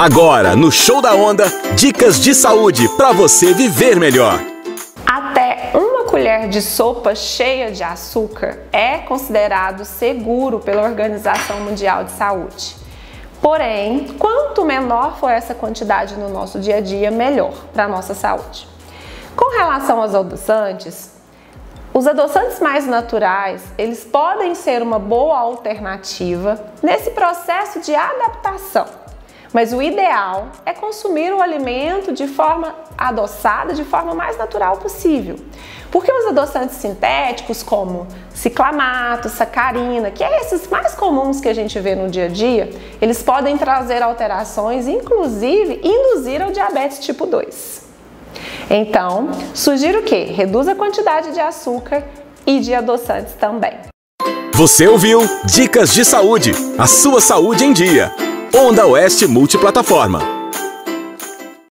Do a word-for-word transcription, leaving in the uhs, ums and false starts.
Agora, no Show da Onda, dicas de saúde para você viver melhor. Até uma colher de sopa cheia de açúcar é considerado seguro pela Organização Mundial de Saúde. Porém, quanto menor for essa quantidade no nosso dia a dia, melhor para a nossa saúde. Com relação aos adoçantes, os adoçantes mais naturais, eles podem ser uma boa alternativa nesse processo de adaptação. Mas o ideal é consumir o alimento de forma adoçada, de forma mais natural possível. Porque os adoçantes sintéticos, como ciclamato, sacarina, que é esses mais comuns que a gente vê no dia a dia, eles podem trazer alterações, inclusive induzir ao diabetes tipo dois. Então, sugiro que reduza a quantidade de açúcar e de adoçantes também. Você ouviu Dicas de Saúde, a sua saúde em dia. Onda Oeste Multiplataforma.